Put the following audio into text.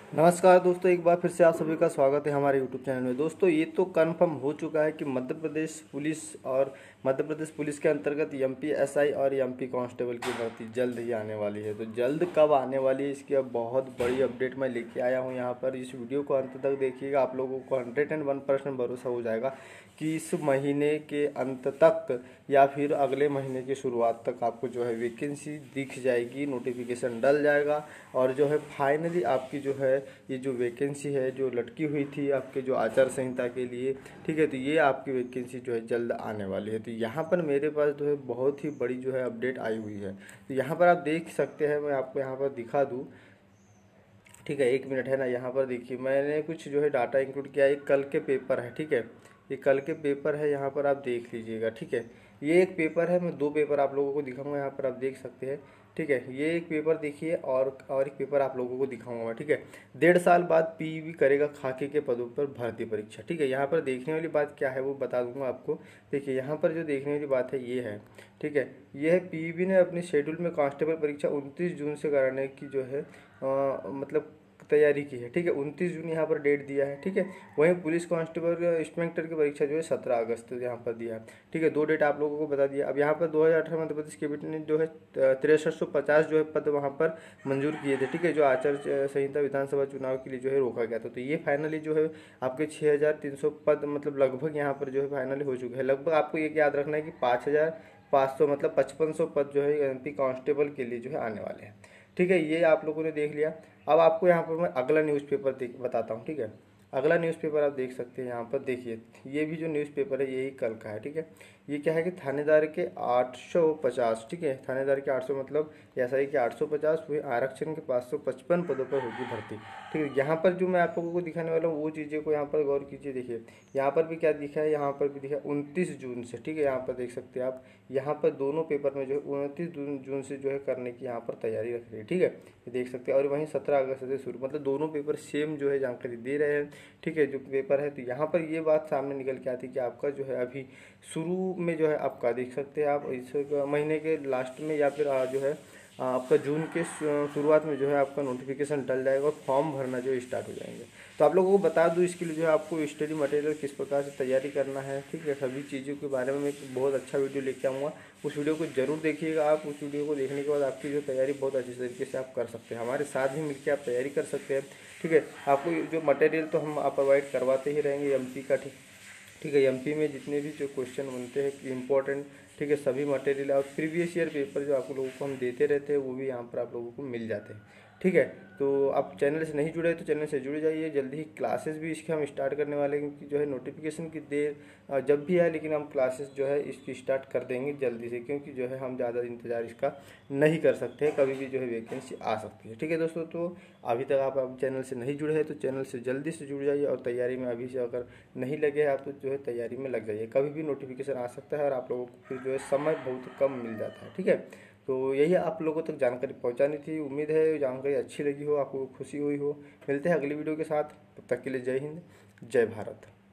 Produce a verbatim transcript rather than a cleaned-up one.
नमस्कार दोस्तों, एक बार फिर से आप सभी का स्वागत है हमारे यूट्यूब चैनल में। दोस्तों, ये तो कंफर्म हो चुका है कि मध्य प्रदेश पुलिस और मध्य प्रदेश पुलिस के अंतर्गत एमपी एसआई और एमपी कांस्टेबल की भर्ती जल्द ही आने वाली है। तो जल्द कब आने वाली है, इसकी अब बहुत बड़ी अपडेट मैं लेके आया हूँ यहाँ पर। इस वीडियो को अंत तक देखिएगा, आप लोगों को हंड्रेड एंड वन परसेंट भरोसा हो जाएगा कि इस महीने के अंत तक या फिर अगले महीने की शुरुआत तक आपको जो है वैकेंसी दिख जाएगी, नोटिफिकेशन डल जाएगा और जो है फाइनली आपकी जो है ये जो वैकेंसी है जो लटकी हुई थी आपके जो आचार संहिता के लिए, ठीक है, तो ये आपकी वैकेंसी जो है जल्द आने वाली है। तो यहाँ पर मेरे पास जो है बहुत ही बड़ी जो है अपडेट आई हुई है। तो यहाँ पर आप देख सकते हैं, मैं आपको यहाँ पर दिखा दूँ, ठीक है, एक मिनट है ना। यहाँ पर देखिए, मैंने कुछ जो है डाटा इंक्लूड किया। एक कल के पेपर है, ठीक है, ये कल के पेपर है, यहाँ पर आप देख लीजिएगा, ठीक है। ये एक पेपर है, मैं दो पेपर आप लोगों को दिखाऊंगा, यहाँ पर आप देख सकते हैं, ठीक है। ये एक पेपर देखिए और और एक पेपर आप लोगों को दिखाऊंगा, ठीक है। डेढ़ साल बाद पीईबी करेगा खाकी के पदों पर भर्ती परीक्षा, ठीक है। यहाँ पर देखने वाली बात क्या है वो बता दूंगा आपको। देखिए, यहाँ पर जो देखने वाली बात है ये है, ठीक है, ये है पीईबी ने अपने शेड्यूल में कांस्टेबल परीक्षा उनतीस जून से कराने की जो है आ, मतलब तैयारी की है, ठीक है। उनतीस जून यहाँ पर डेट दिया है, ठीक है। वहीं पुलिस कांस्टेबल इंस्पेक्टर की परीक्षा जो है सत्रह अगस्त यहाँ पर दिया है, ठीक है। दो डेट आप लोगों को बता दिया। अब यहाँ पर दो हज़ार अठारह मध्य प्रदेश कैबिनेट ने जो है तिरसठ सौ पचास जो है पद वहाँ पर मंजूर किए थे, ठीक है, जो आचार संहिता विधानसभा चुनाव के लिए जो है रोका गया था। तो ये फाइनली जो है आपके छः हज़ार तीन सौ पद मतलब लगभग यहाँ पर जो है फाइनली हो चुके हैं। लगभग आपको ये याद रखना है कि पाँच हज़ार पाँच सौ मतलब पचपन सौ पद जो है एमपी कांस्टेबल के लिए जो है आने वाले हैं, ठीक है। ये आप लोगों ने देख लिया। अब आपको यहाँ पर मैं अगला न्यूज़पेपर देख बताता हूँ, ठीक है। अगला न्यूज़पेपर आप देख सकते हैं, यहाँ पर देखिए, ये भी जो न्यूज़पेपर है यही कल का है, ठीक है। ये क्या है कि थानेदार के आठ सौ पचास, ठीक है, थानेदार के आठ सौ मतलब एसआई के आठ सौ पचास, वही आरक्षण के पाँच सौ पचपन पदों पर होगी भर्ती, ठीक है। यहाँ पर जो मैं आप लोगों को दिखाने वाला हूँ वो चीज़ें को यहाँ पर गौर कीजिए। देखिए, यहाँ पर भी क्या दिखा है, यहाँ पर भी दिखा है उनतीस जून से, ठीक है। यहाँ पर देख सकते हैं आप, यहाँ पर दोनों पेपर में जो है उनतीस जून से जो है करने की यहाँ पर तैयारी रख रही है, ठीक है, ये देख सकते हैं। और वहीं सत्रह अगस्त से शुरू, मतलब दोनों पेपर सेम जो है जानकारी दे रहे हैं, ठीक है, जो पेपर है। तो यहाँ पर ये बात सामने निकल के आती है कि आपका जो है अभी शुरू में जो है आपका देख सकते हैं आप इस महीने के लास्ट में या फिर जो है आपका जून के शुरुआत में जो है आपका नोटिफिकेशन डल जाएगा और फॉर्म भरना जो स्टार्ट हो जाएंगे। तो आप लोगों को बता दूं, इसके लिए जो है आपको स्टडी मटेरियल किस प्रकार से तैयारी करना है, ठीक है, सभी चीज़ों के बारे में मैं एक बहुत अच्छा वीडियो लेके आऊँगा। उस वीडियो को जरूर देखिएगा आप। उस वीडियो को देखने के बाद आपकी जो तैयारी बहुत अच्छी तरीके से आप कर सकते हैं, हमारे साथ ही मिलकर आप तैयारी कर सकते हैं, ठीक है। आपको जो मटेरियल तो हम आप प्रोवाइड करवाते ही रहेंगे एमपी का, ठीक ठीक है। एमपी में जितने भी जो क्वेश्चन बनते हैं इंपॉर्टेंट, ठीक है, सभी मटेरियल और प्रीवियस ईयर पेपर जो आप लोगों को हम देते रहते हैं वो भी यहाँ पर आप लोगों को मिल जाते हैं, ठीक है। तो आप चैनल से नहीं जुड़े तो चैनल से जुड़ जाइए। जल्दी ही क्लासेस भी इसके हम स्टार्ट करने वाले हैं, क्योंकि जो है नोटिफिकेशन की देर जब भी है, लेकिन हम क्लासेस जो है इसकी स्टार्ट कर देंगे जल्दी से, क्योंकि जो है हम ज़्यादा इंतज़ार इसका नहीं कर सकते हैं, कभी भी जो है वैकेंसी आ सकती है, ठीक है दोस्तों। तो अभी तक आप अब चैनल से नहीं जुड़े हैं तो चैनल से जल्दी से जुड़ जाइए और तैयारी में अभी से अगर नहीं लगे आप तो जो है तैयारी में लग जाइए। कभी भी नोटिफिकेशन आ सकता है और आप लोगों को फिर जो है समय बहुत कम मिल जाता है, ठीक है। तो यही आप लोगों तक जानकारी पहुंचानी थी। उम्मीद है जानकारी अच्छी लगी हो, आपको खुशी हुई हो। मिलते हैं अगली वीडियो के साथ, तब तक के लिए जय हिंद, जय भारत।